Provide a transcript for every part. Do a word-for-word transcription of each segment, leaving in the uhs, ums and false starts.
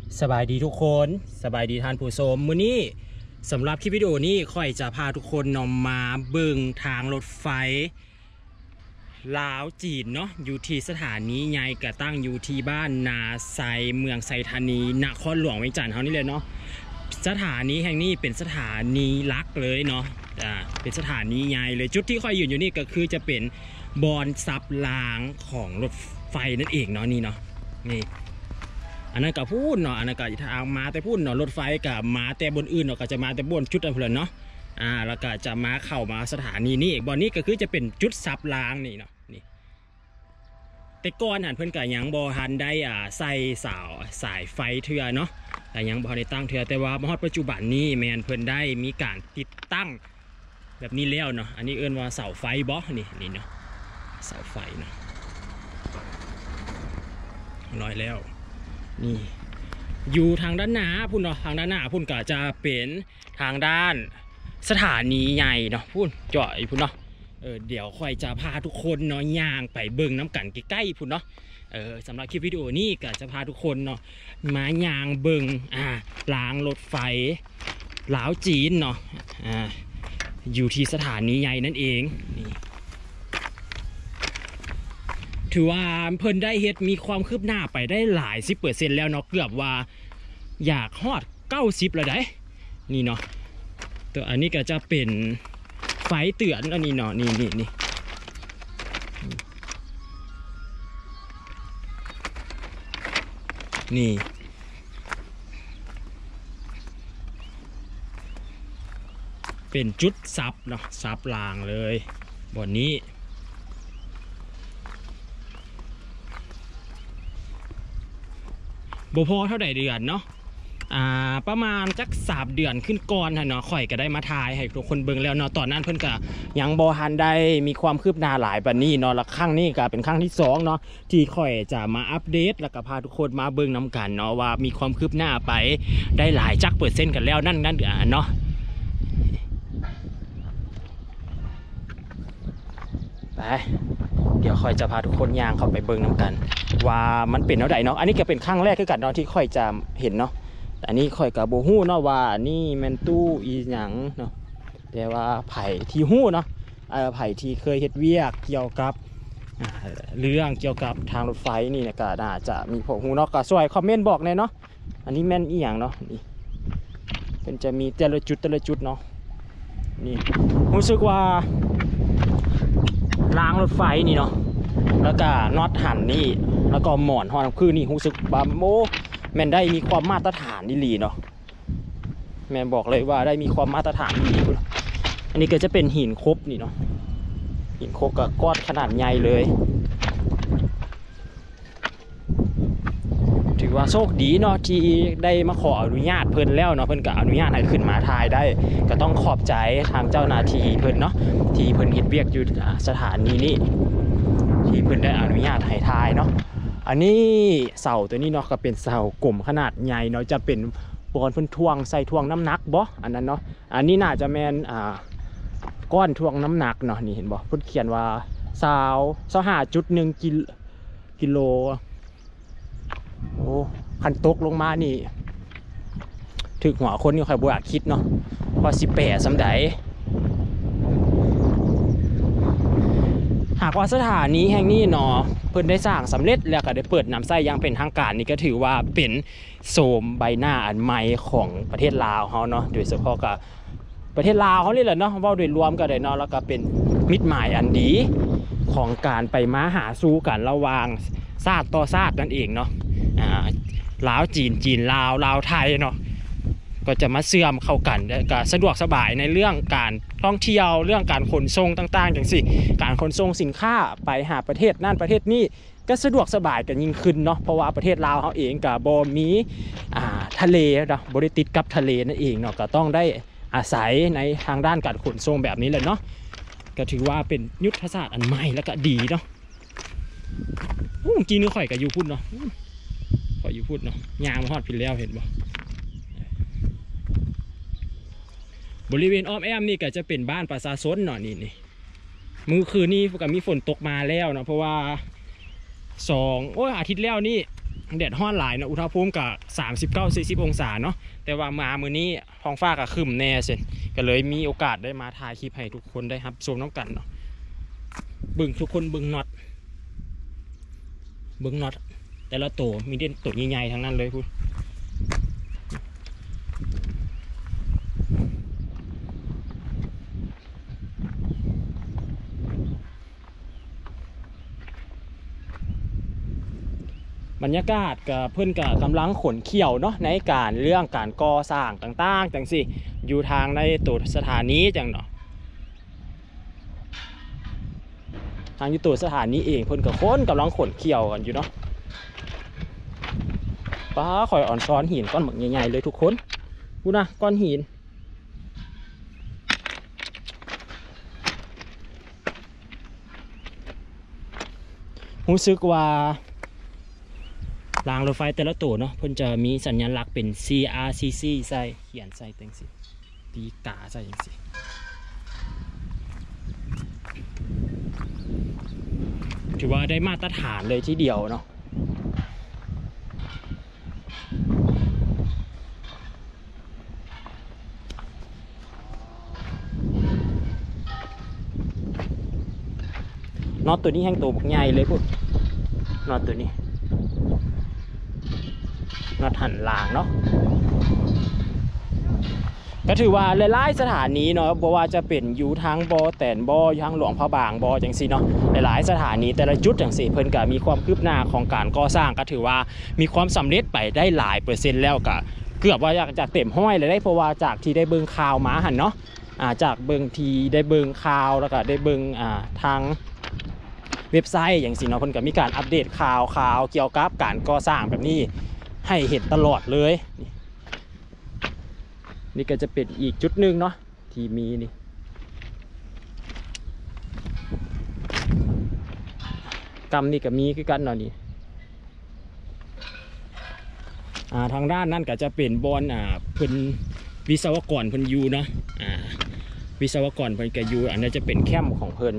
สบายดีทุกคนสบายดีท่านผู้ชมมื้อนี้สำหรับคลิปวิดีโอนี้ค่อยจะพาทุกคนนำมาเบิ่งทางรถไฟลาวจีนเนาะอยู่ที่สถานีใหญ่กระตั้งอยู่ที่บ้านนาไซเมืองไซธานีนครหลวงเวียงจันทร์เฮานี่เลยเนาะสถานีแห่งนี้เป็นสถานีหลักเลยเนาะอ่าเป็นสถานีใหญ่เลยจุดที่ค่อยยืนอยู่นี่ก็คือจะเป็นบอนซับรางของรถไฟนั่นเองเนาะนี่เนาะนี่อันนั้นก็พูดเนาะอันนั้นก็ทางมาแต่พูดเนาะรถไฟกับมาแต่บนอื่นเนาะก็จะมาแต่บนจุดอันเพลินเนาะอ่าแล้วก็จะมาเข้ามาสถานีนี้บอนนี้ก็คือจะเป็นจุดซับรางนี่เนาะนี่แต่ก่อนหันเพิ่นก็ยังบ่ทันได้อ่าใส่เสาสายไฟเทื่อเนาะแต่ยังบ่ได้ตั้งเทื่อแต่ว่าฮอดปัจจุบันนี้แมนเพิ่นได้มีการติดตั้งแบบนี้แล้วเนาะอันนี้เอิ้นว่าเสาไฟบ่นี่นี่เนาะเสาไฟเนาะน้อยแล้วนี่อยู่ทางด้านหน้าพุ่นเนาะทางด้านหน้าพุ่นก็จะเป็นทางด้านสถานีใหญ่เนาะพุ่นจ่อยพุ่นเนาะเออเดี๋ยวค่อยจะพาทุกคนเนาะย่างไปเบิ่งน้ำกันใกล้ๆพุ่นเนาะเออสำหรับคลิปวิดีโอนี้ก็จะพาทุกคนเนาะมาย่างเบิ่งอ่ารางรถไฟลาวจีนเนาะอ่าอยู่ที่สถานีใหญ่นั่นเองนี่ถือว่าเพิ่นได้เฮ็ดมีความคืบหน้าไปได้หลายสิบเปอร์เซ็นต์แล้วเนาะเกือบว่าอยากฮอดเก้าสิบแล้วได้นี่เนาะตัวอันนี้ก็จะเป็นไฟเตือนอันนี้เนาะนี่นี่นี่นี่เป็นจุดซับเนาะซับรางเลยบนนี้บ่พอเท่าใดเดือนเนาะอ่าประมาณจักสามเดือนขึ้นก่อนเนาะข่อยก็ได้มาถ่ายให้ทุกคนเบิ่งแล้วเนาะตอนนั้นเพิ่นก็ยังบ่ทันได้มีความคืบหน้าหลายปานนี้เนาะแล้วครั้งนี้ก็เป็นครั้งที่สองเนาะที่ข่อยจะมาอัปเดตแล้วก็พาทุกคนมาเบิ่งนำกันเนาะว่ามีความคืบหน้าไปได้หลายจักเปอร์เซ็นต์กันแล้วนั่นนั่นเนาะไปเดี๋ยวค่อยจะพาทุกคนย่างเข้าไปเบิ่งนำกันว่ามันเป็นเท่าใดเนาะอันนี้ก็เป็นครั้งแรกคือกันเนาะที่ค่อยจะเห็นเนาะอันนี้ค่อยกับโบฮู้เนาะว่านี่แมนตู้อีหยังเนาะแต่ว่าไผ่ที่ฮู้เนาะไผ่ที่เคยเฮ็ดเวียกเกี่ยวกับเรื่องเกี่ยวกับทางรถไฟนี่นะก็น่าจะมีพวกฮู้เนาะก็ช่วยคอมเมนต์บอกเลยเนาะอันนี้แม่นอีหยังเนาะนี่เป็นจะมีแต่ละจุดแต่ละจุดเนาะนี่รู้สึกว่ารางรถไฟนี่เนาะแล้วก็น็อตหันนี่แล้วก็หมอนหอน้ำคือนี่รู้สึกว่าโมแมนได้มีความมาตรฐานดีเนาะแมนบอกเลยว่าได้มีความมาตรฐานดีอันนี้ก็จะเป็นหินคบนี่เนาะหินคบกับก้อนขนาดใหญ่เลยถือว่าโชคดีเนาะที่ได้มาขออนุญาตเพิ่นแล้วเนาะเพิ่นก็อนุญาตให้ขึ้นมาถ่ายได้ก็ต้องขอบใจทางเจ้าหน้าที่เพิ่นเนาะที่เพิ่นเฮ็ดเวียกอยู่สถานีนี้ที่เพิ่นได้อนุญาตให้ถ่ายเนาะอันนี้เสาตัวนี้เนาะก็เป็นเสากลมขนาดใหญ่เนาะจะเป็นบอลเพิ่นทวงใส่ทวงน้ำหนักบ่อันนั้นเนาะอันนี้น่าจะแมนอ่าก้อนทวงน้ำหนักเนาะนี่เห็นบ่เพิ่นเขียนว่าสาวสาวห้าจุดหนึ่งกิโลโอ้คันตกลงมานี่ถึกหัวคนนี่ใครบ่อยากคิดเนาะว่าสิแปะสำใดหากว่าสถานีแห่งนี้เนาะเพิ่นได้สร้างสำเร็จแล้วก็ได้เปิดน้ำใส่อย่างเป็นทางการนี่ก็ถือว่าเป็นโสมใบหน้าอันใหม่ของประเทศลาวเฮาเนาะโดยเฉพาะกับประเทศลาวเขาเลยแหละเนาะเว้าโดยรวมก็ได้เนาะแล้วก็เป็นมิตรหมายอันดีของการไปมาหาสู่กันระหว่างชาติต่อชาตินั่นเองเนาะอ่าลาวจีนจีนลาวลาวไทยเนาะก็จะมาเชื่อมเข้ากันก็สะดวกสบายในเรื่องการท่องเที่ยวเรื่องการขนส่งต่างๆอย่างสิการขนส่งสินค้าไปหาประเทศนั่นประเทศนี้ก็สะดวกสบายกันยิ่งขึ้นเนาะเพราะว่าประเทศลาวเขาเองกับบ่มีอ่าทะเลเนาะบ่ได้ติดกับทะเลนั่นเองเนาะก็ต้องได้อาศัยในทางด้านการขนส่งแบบนี้เลยเนาะก็ถือว่าเป็นยุทธศาสตร์อันใหม่แล้วก็ดีเนาะอู้จริงนี่ข่อยกับยูพูดเนาะข่อยยูพูดเนาะยางมาฮอดพินแล้วเห็นบ่บริเวณอ้อมแอมนี่ก็จะเป็นบ้านประชาชนเนาะนี่นี่มื้อคืนนี้ก็มีฝนตกมาแล้วเนาะเพราะว่าสองโอ้ยอาทิตย์แล้วนี่แดดฮ้อนหลายนะอุณหภูมิกับสามสิบเก้าสี่สิบองศาเนาะแต่ว่ามามื้อนี้ท้องฟ้าก็ครึ้มแน่เช่นก็เลยมีโอกาสได้มาถ่ายคลิปให้ทุกคนได้รับชมน้ำกันเนาะบึงทุกคนบึงน็อตบึงน็อตแต่ละตัวมีเด่นตัวใหญ่ๆทั้งนั้นเลยพูดบรรยากาศกับเพื่อนกับกำลังขนเขี่ยวเนาะในการเรื่องการก่อสร้างต่างๆจังสิอยู่ทางในตัวสถานีจังเนาะทางอยู่ตัวสถานีเองเพื่อนกับคนกำลังขนเขี่ยวกันอยู่เนาะป้าคอยอ่อนซ้อนหินก้อนหมึกใหญ่ๆเลยทุกคนพูดนะก้อนหินรู้สึกว่ารางรถไฟแต่ละตัวเนาะเพิ่นจะมีสัญลักษณ์เป็น ซี อาร์ ซี ซี ใส่เขียนใส่ตังสิตีกาใส่ยังสิถือว่าได้มาตรฐานเลยทีเดียวเนาะน็อตตัวนี้แห้งตัวบักใหญ่เลยพวกน็อตตัวนี้น็อตหันหลังเนาะก็ถือว่าหลายๆสถานีเนาะบอกว่าจะเป็นอยู่ทางบอแตนบออยู่ทางหลวงพระบางบอจังสิเนาะหลายๆสถานีแต่ละจุดจังสิเพิ่นก็มีความคืบหน้าของการก่อสร้างก็ถือว่ามีความสำเร็จไปได้หลายเปอร์เซ็นต์แล้วก็เกือบว่าอยากจะเต็มห้อยเลยได้เพราะว่าจากที่ได้เบิ่งข่าวมาหันเนาะอ่าจากเบิ่งทีได้เบิ่งข่าวแล้วก็ได้เบิ่งอ่าทางเว็บไซต์อย่างสิเนาะเพิ่นก็มีการอัปเดตข่าวข่าวเกี่ยวกับการก่อสร้างแบบนี้ให้เห็นตลอดเลยนี่ก็จะเป็นอีกจุดหนึ่งเนาะที่มีนี่กรรมนี่ก็มีคือกันเนาะนี่อ่าทางด้านนั่นก็จะเป็นบอนอ่าเพิ่นวิศวกรเพิ่นอยู่เนาะอ่าวิศวกรเพิ่นก็อยู่อันนี้จะเป็นแคมป์ของเพิ่น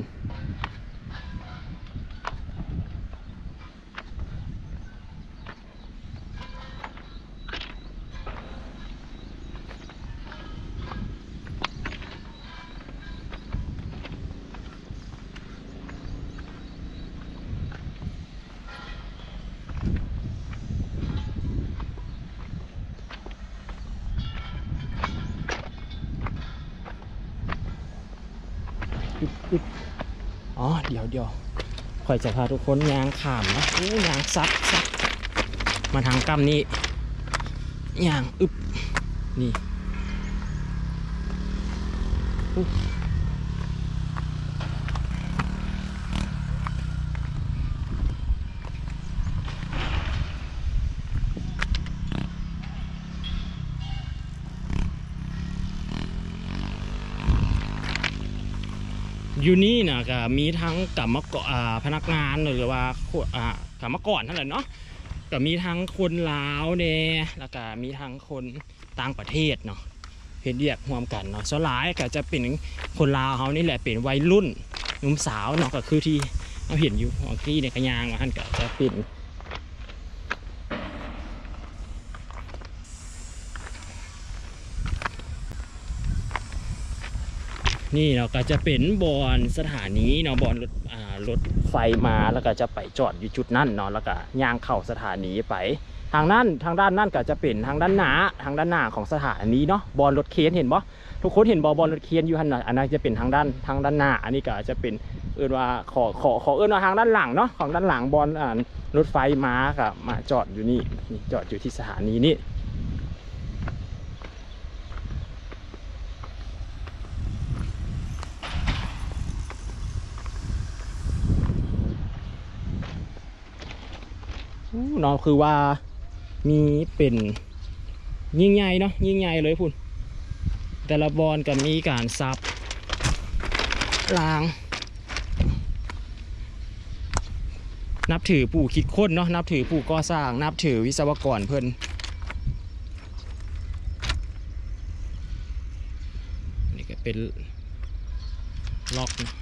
อ๋อเดี๋ยวเดี๋ยวคอยจะพาทุกคนยางขามนะโอ้ยางซับซับมาทางกำนี้ยางอึบนี่อยู่นี่นะก็มีทั้งกรรมกรพนักงานหรือว่ากรรมกรนั่นแหละเนาะก็มีทั้งคนลาวเนี่ยแล้วก็มีทั้งคนต่างประเทศเนาะเห็นเรียกรวมกันเนาะส่วนหลายก็จะเป็นคนลาวเขานี่แหละเป็นวัยรุ่นหนุ่มสาวเนาะก็คือที่เราเห็นอยู่ของที่ในกระยางมันก็จะเป็นนี่เราก็จะเป็นบอนสถานีเนาะบอนรถอ่ารถไฟมาแล้วก็จะไปจอดอยู่จุดนั่นเนาะแล้วก็ย่างเข้าสถานีไปทางนั้นทางด้านนั่นก็จะเป็นทางด้านหน้าทางด้านหน้าของสถานีเนาะบอนรถเคนเห็นบ่ทุกคนเห็นบ่บอนรถเคนอยู่หันน่ะอันนั้นจะเป็นทางด้านทางด้านหน้าอันนี้ก็จะเป็นเอื้อนว่าขอขอขอเอื้อนว่าทางด้านหลังเนาะของด้านหลังบอนอ่ารถไฟมากับมาจอดอยู่นี่นี่จอดอยู่ที่สถานีนี่เนาะคือว่ามีเป็นยิ่งใหญ่เนาะยิ่งใหญ่เลยพุ่นแต่ละบอลก็มีการซับรางนับถือผู้คิดค้นเนาะนับถือผู้ก่อสร้างนับถือวิศวกรเพิ่นนี่ก็เป็นล็อกนะ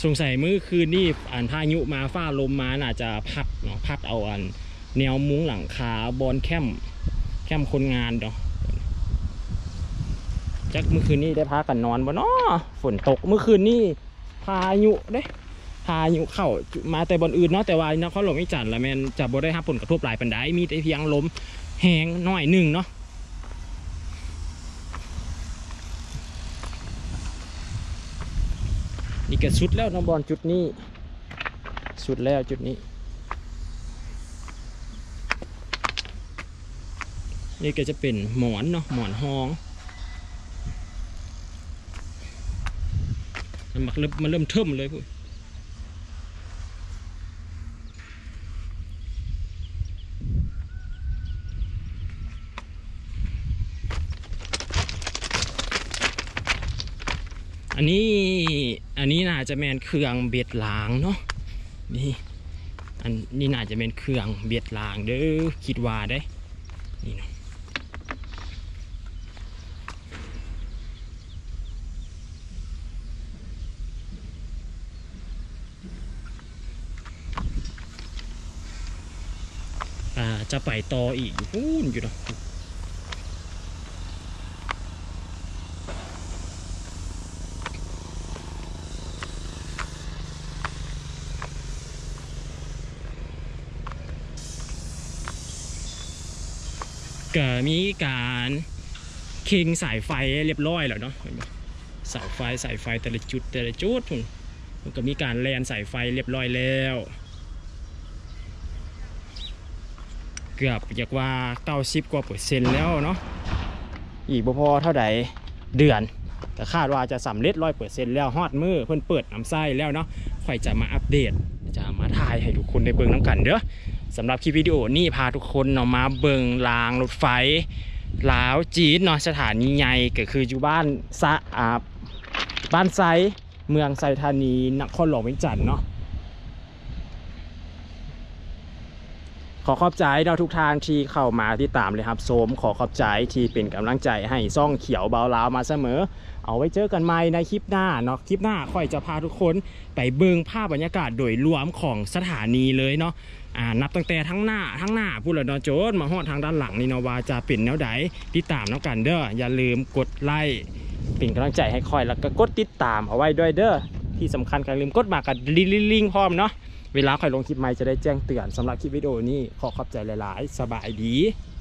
สงสัยมื้อคืนนี่อ่านพายุมาฟ้าลมมาน่าจะพัดเนาะพัดเอาอันแนวมุ้งหลังคาบอนแคมป์แคมป์คนงานเนาะจักเมื่อคืนนี้ได้พากันนอนบ่เนาะฝนตกเมื่อคืนนี้พายุเด้พายุเข้ามาแต่บนอื่นเนาะแต่ว่านครหลวงวิจันทร์ละแมนจะบ่ได้รับผลกระทบหลายปานใดมีแต่เพียงลมแห้งหน่อยหนึ่งเนาะนี่ก็สุดแล้วน้องบอลจุดนี้สุดแล้วจุดนี้นี่ก็จะเป็นหมอนเนาะหมอนห้องมันเริ่มมันเริ่มเทิมเลยพูดอันนี้อันนี้น่าจะเป็นเครื่องเบียดล้างเนาะนี่อันนี้น่าจะเป็นเครื่องเบียดล้างเด้อคิดว่าได้นี่เนาะอ่าจะไปต่ออีกพูนอยู่เนาะก็มีการเค็งสายไฟเรียบร้อยแล้วเนาะสายไฟสายไฟแต่ละจุดแต่ละจุดมันก็มีการแลนสายไฟเรียบร้อยแล้วเกือบอยากว่าเก้าสิบกว่าเปอร์เซ็นต์แล้วเนาะอีกบ่พอเท่าใดเดือนก็คาดว่าจะสำเร็จร้อยเปอร์เซ็นต์แล้วฮอดมือเพิ่นเปิดน้ำไส้แล้วเนาะค่อยจะมาอัปเดตจะมาถ่ายให้ทุกคนได้เบิ่งน้ำกันเด้อสำหรับคลิปวิดีโอนี้พาทุกคนเนาะมาเบิ่งรางรถไฟลาวจีนเนาะสถานีใหญ่ก็คืออยู่บ้านสะอาบบ้านไซเมืองไซธานีนครหลวงเวียงจันทน์เนาะขอขอบใจเราทุกทางที่เข้ามาที่ตามเลยครับโสมขอขอบใจที่เป็นกำลังใจให้ซ่องเขียวเบาลาวมาเสมอเอาไว้เจอกันใหม่ในคลิปหน้าเนาะคลิปหน้าค่อยจะพาทุกคนไปเบิ่งภาพบรรยากาศโดยรวมของสถานีเลยเนาะอ่านับตั้งแต่ทั้งหน้าทั้งหน้าพูดแล้วเนาะโจนมาฮอดทางด้านหลังนี่เนาะว่าจะเป็นแนวใดติดตามน้องกันเด้ออย่าลืมกดไลค์เป็นกำลังใจให้ค่อยแล้วก็กดติดตามเอาไว้ด้วยเด้อที่สำคัญอย่าลืมกดมากับลิงก์พร้อมเนาะเวลาค่อยลงคลิปใหม่จะได้แจ้งเตือนสำหรับคลิปวิดีโอนี้ขอขอบใจหลายๆสบายดี